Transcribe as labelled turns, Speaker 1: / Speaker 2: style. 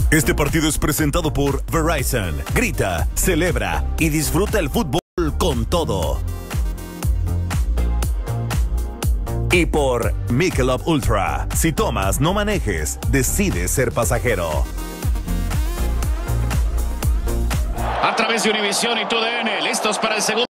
Speaker 1: Este partido es presentado por Verizon. Grita, celebra y disfruta el fútbol con todo. Y por Michelob Ultra. Si tomas, no manejes. Decide ser pasajero.
Speaker 2: A través de Univisión y TUDN, listos para el segundo.